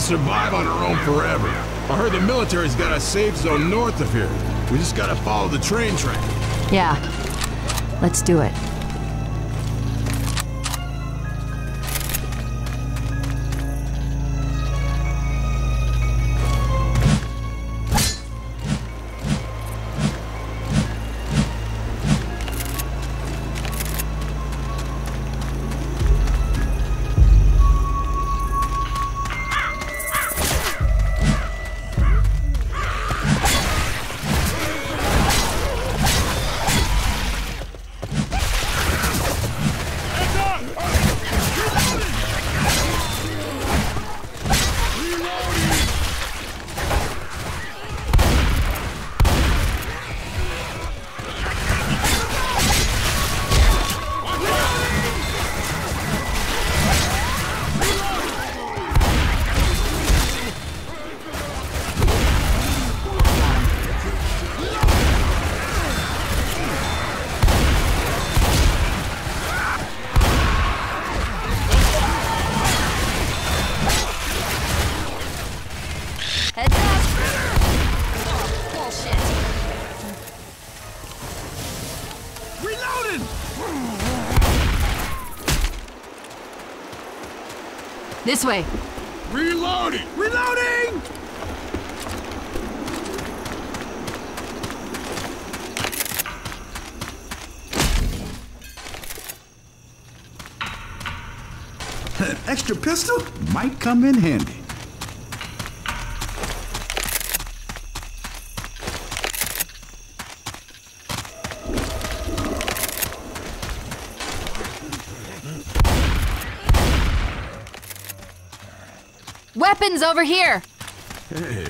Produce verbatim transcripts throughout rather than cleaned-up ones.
gonna survive on our own forever. I heard the military's got a safe zone north of here. We just gotta follow the train track. Yeah. Let's do it. This way. Reloading! Reloading! An extra pistol might come in handy. Weapons over here! Hey.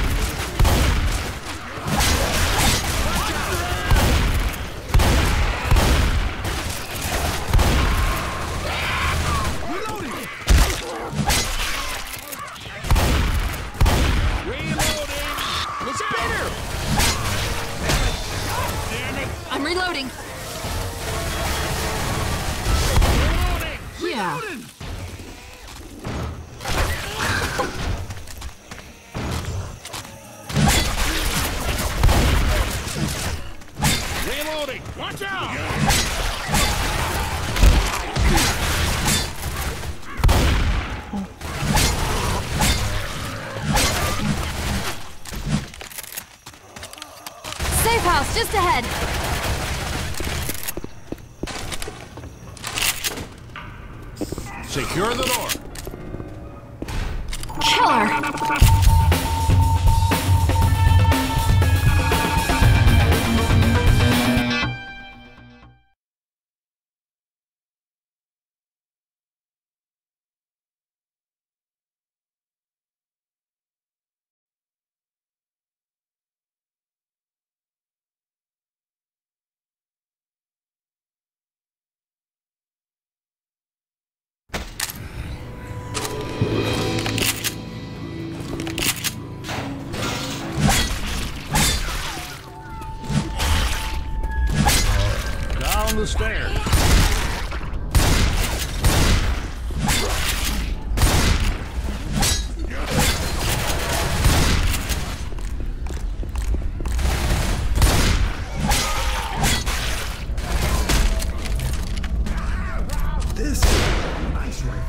I'm reloading. Yeah. Reloading! Watch out! Safe house just ahead. Secure the door. Killer! Down the stairs. This is a nice rifle.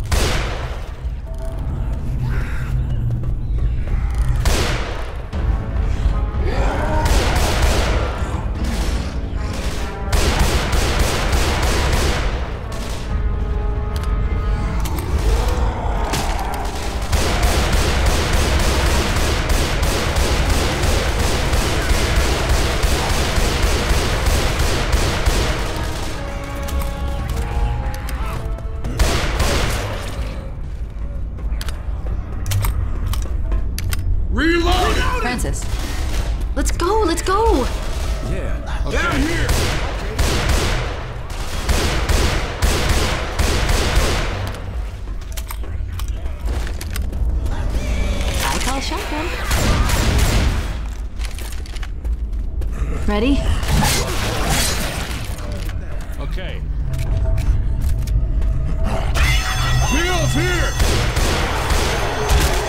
Reloading! Francis. Let's go, let's go! Yeah. Okay. Down here! I call shotgun. Ready? Okay. Bill's here!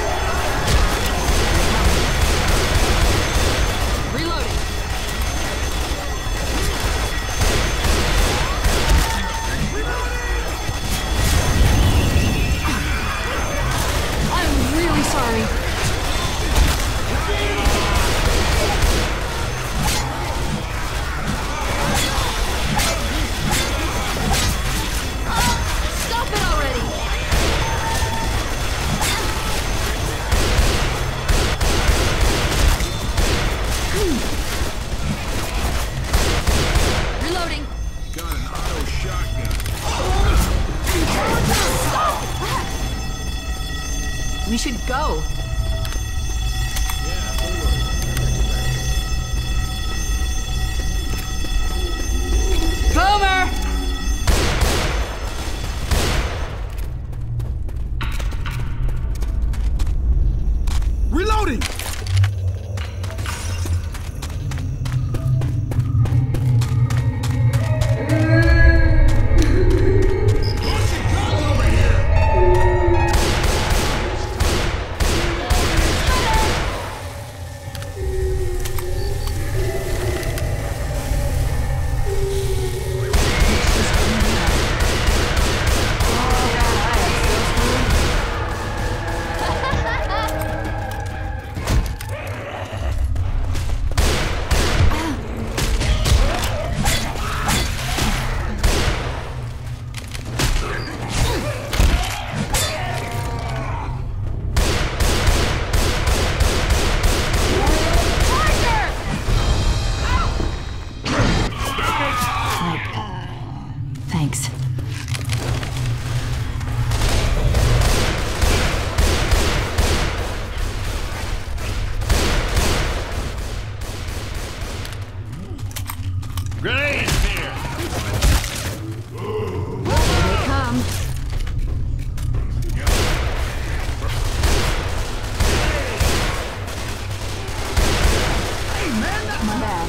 My bad.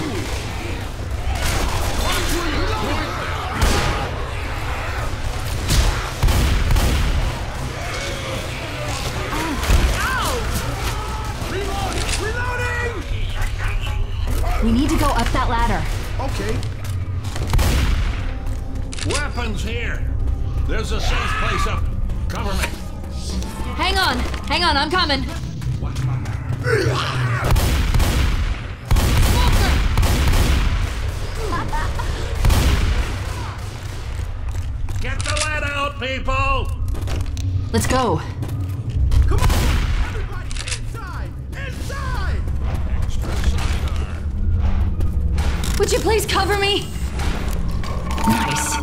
We need to go up that ladder. Okay. Weapons here. There's a safe place up. Cover me. Hang on, hang on, I'm coming. Get the lead out, people! Let's go. Come on! Everybody inside! Inside! Would you please cover me? Nice.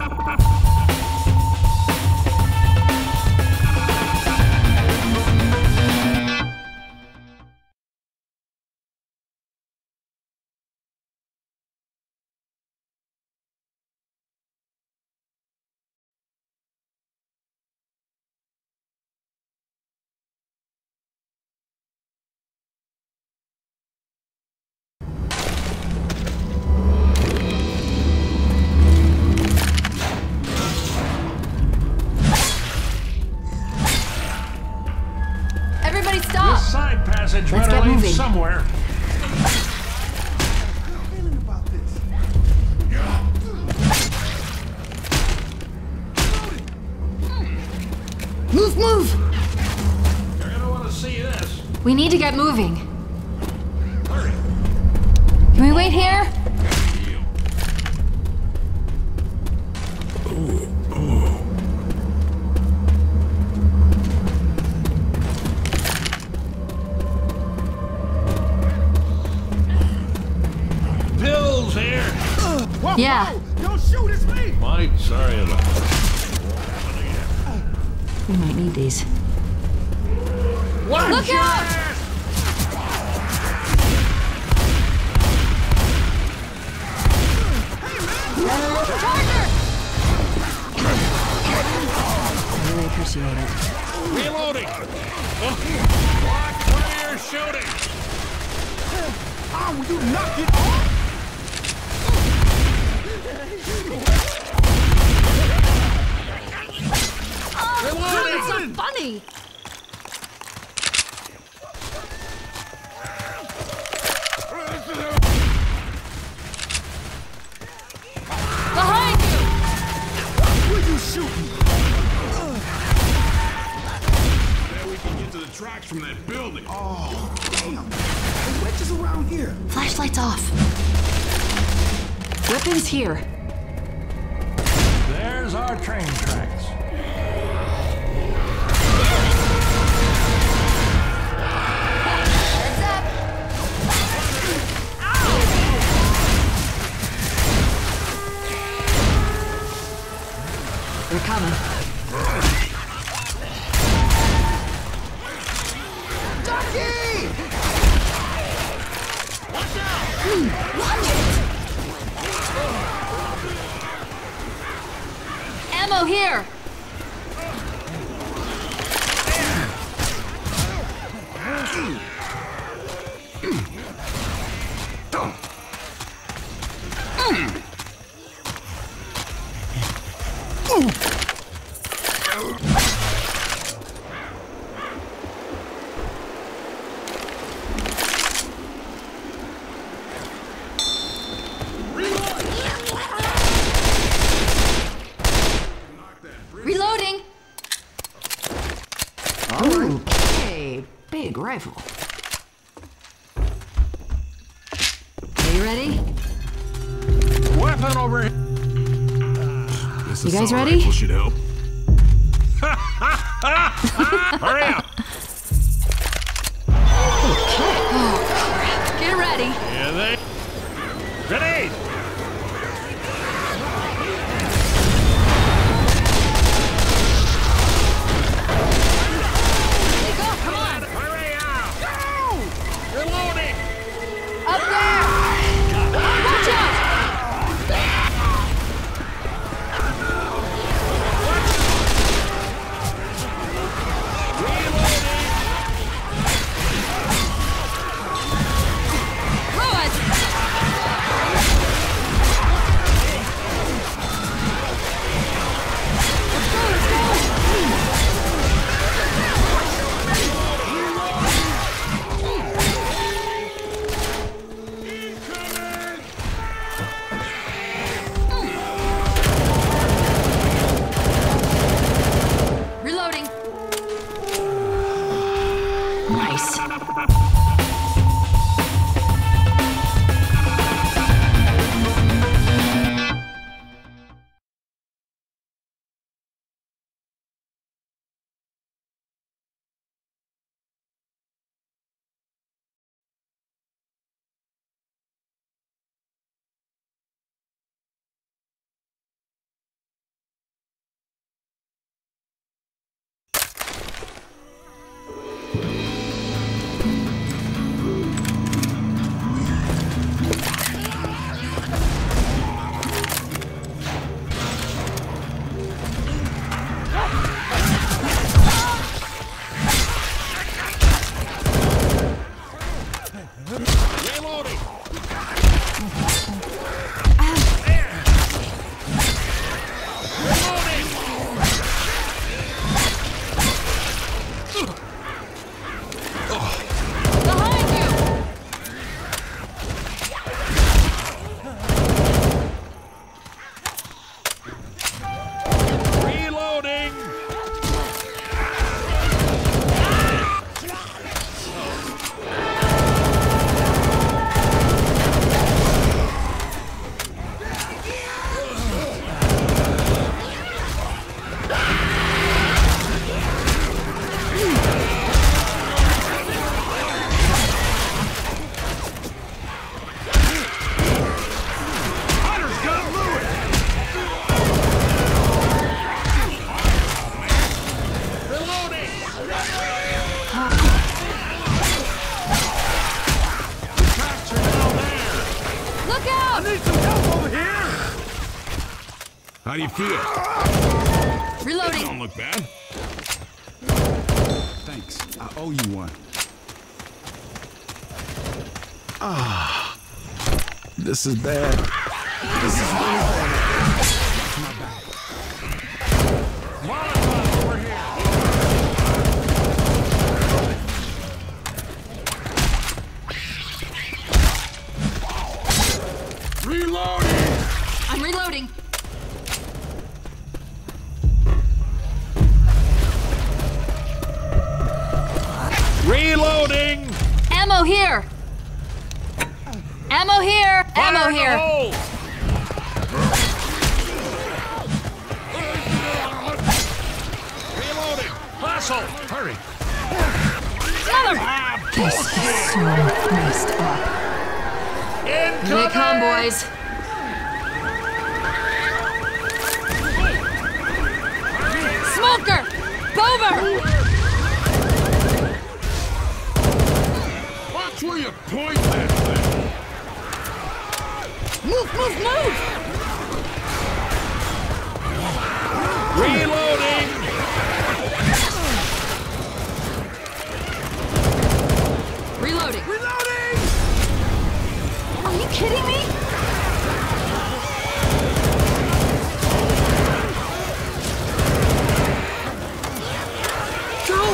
Everybody stop! This side passage Let's better get lead moving. somewhere. Feeling about this. Move, move! You're gonna want to see this. We need to get moving. Hurry. Can we wait here? Pills here. Whoa, Yeah. whoa, don't shoot, it's me! Mike, sorry about that. We might need these. Watch Look your out! ass! I really appreciate it. Reloading. Oh. Watch where you're shooting. How will you knock it off? Reloading. It's so funny! Behind you! Where you shooting? There we can get to the tracks from that building. Oh, damn. The witches around here. Flashlights off. Weapons here. There's our train tracks. Heads up! They're coming. Ducky! Watch it! Ammo here! Reloading! Okay, big rifle. Are you ready? Weapon over here. This You guys assault ready? rifle should help. Hurry up. Get ready. Here they. Grenade. Hey, go, come on! Hurry up. Go. Reloading. Up there! Watch out! Throw it! Reloading! Behind you! Reloading! Hunter's got Lewis! Reloading! Tracks are down there! Look out! Need some help over here! How do you feel? Reloading. Don't look bad. Thanks. I owe you one. Ah, this is bad. This is really bad. My back. Molotov over here! Reloading! I'm reloading. Reloading! Ammo here! Ammo here! Fire Ammo in the here! hole! Reloading! Hustle! Hurry! Mother! Ah, This is so messed up. Here they come, incoming! boys. Smoker! Bover! Watch where you point that thing! Move, move, move! Reloading! Reloading. Reloading! Are you kidding me? Go!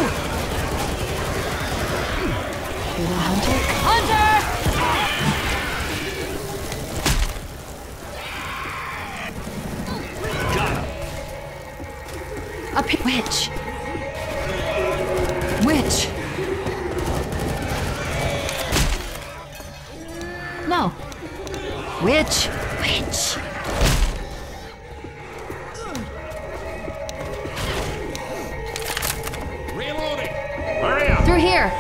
Little Hunter. Hunter! Got him! Up here. Which? Which? No. Which? Which? Reloading! Hurry up! Through here.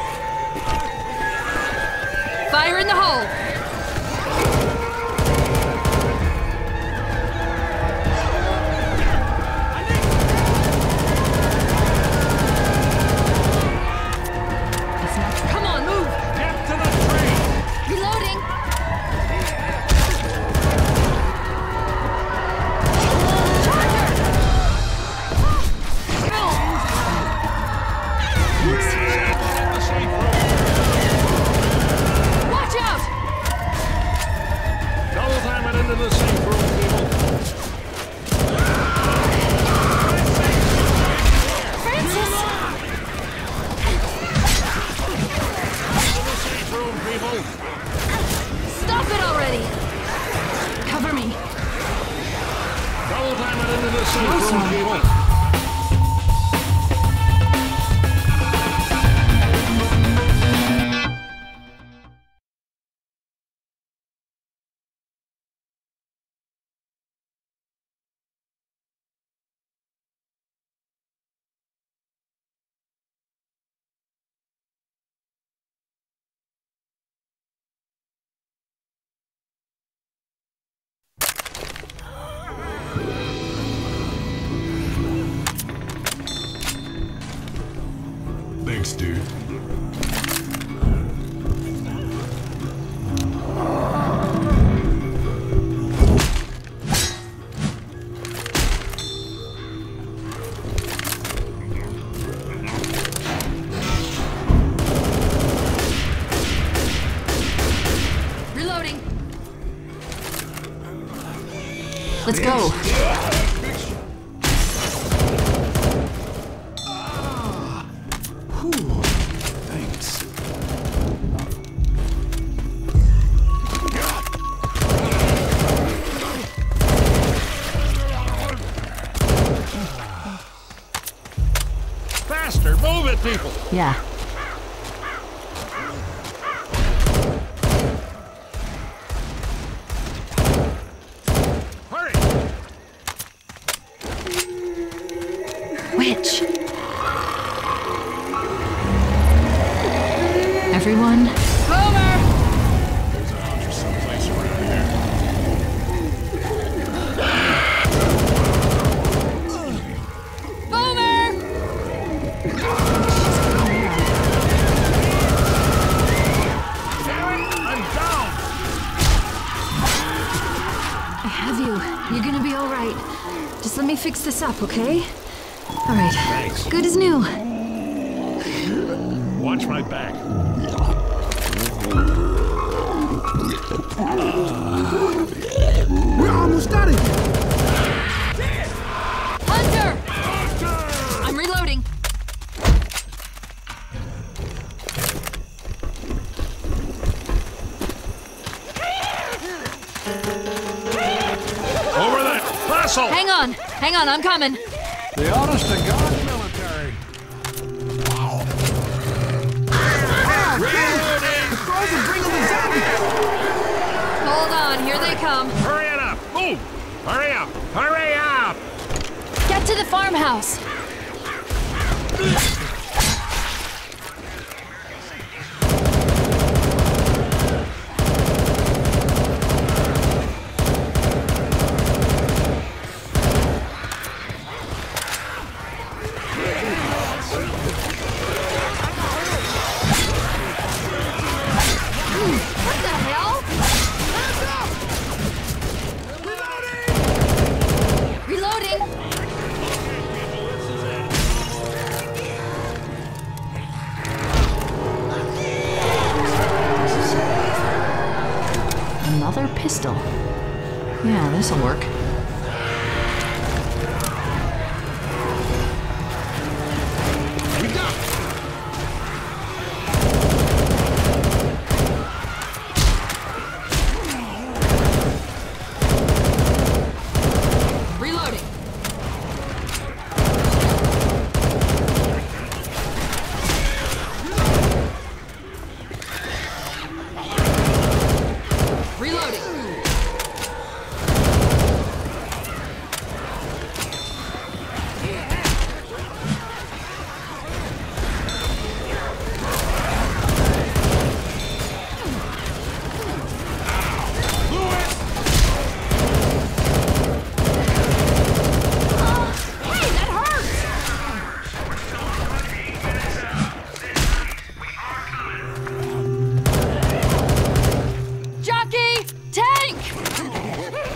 Fire in the hole. That's not- Come on, move. Get to the train! Reloading. Charger. In the safe room! Watch out. Double time it into the safe room, people! Francis. Into the safe room, people! Stop it already. Cover me. Double time it into the safe Close room, one. people! Thanks, dude. Let's go. Whew. Thanks. Faster, move it, people. Yeah. Hurry. Which? Everyone? Boomer! There's a hunter someplace around here. Boomer! I'm down. I have you. You're gonna be all right. Just let me fix this up, okay? All right. Thanks. Good as new. Watch my back. We're almost out of here. Hunter! I'm reloading. Over there. Russell. Hang on. Hang on, I'm coming. The honest to God military. Throws and bring them the zombie. Hold on, here they come. Hurry it up. Move. Hurry up. Hurry up. Get to the farmhouse. What the hell? Reloading! Another pistol. Yeah, this'll work. We got Reloading. Reloading. Hey, that hurts! Jockey! Tank!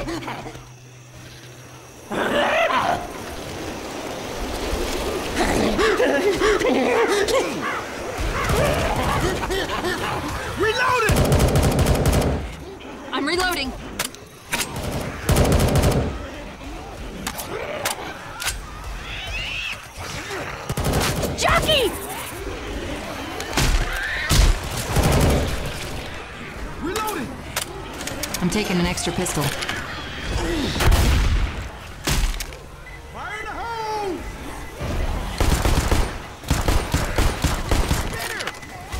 Reloading. I'm reloading. Jockey! Reloading. I'm taking an extra pistol. Fire in the hole.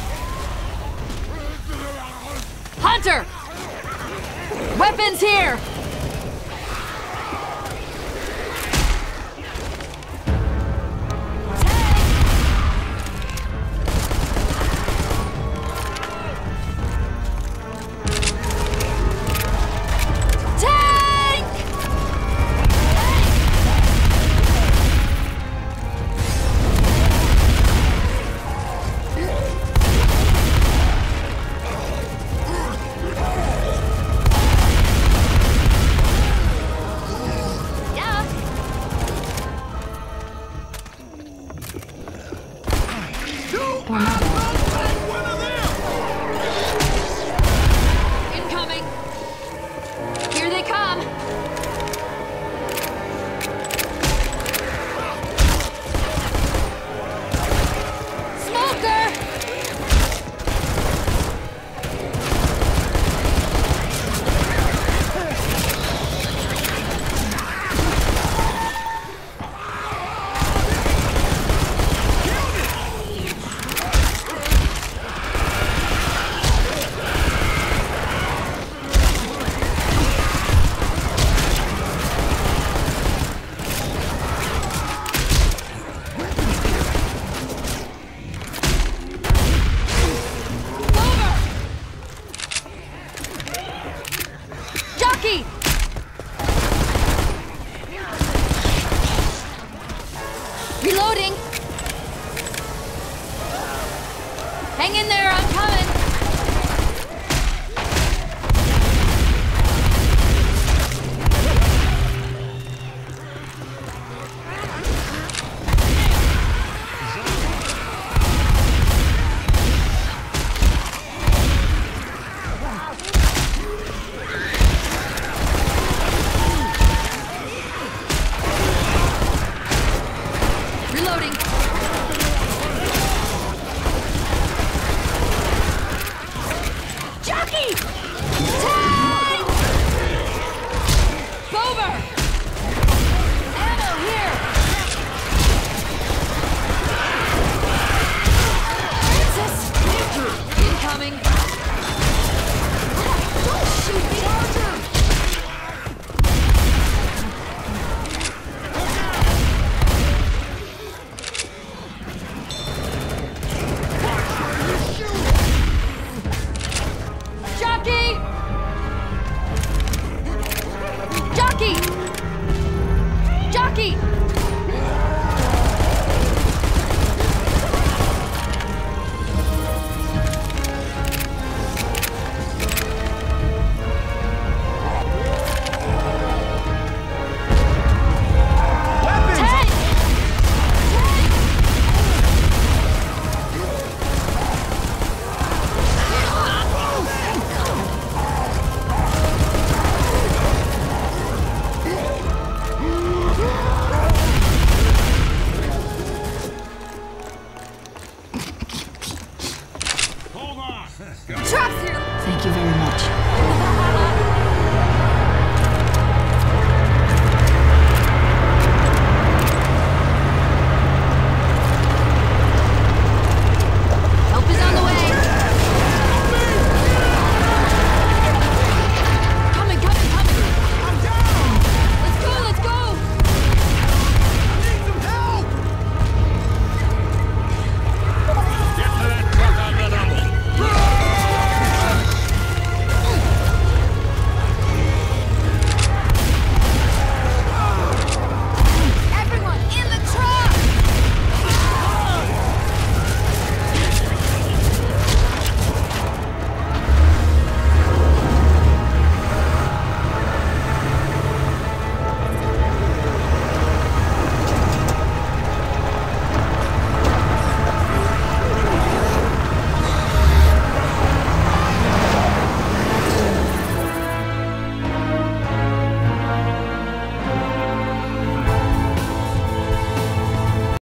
Hunter! Weapons here!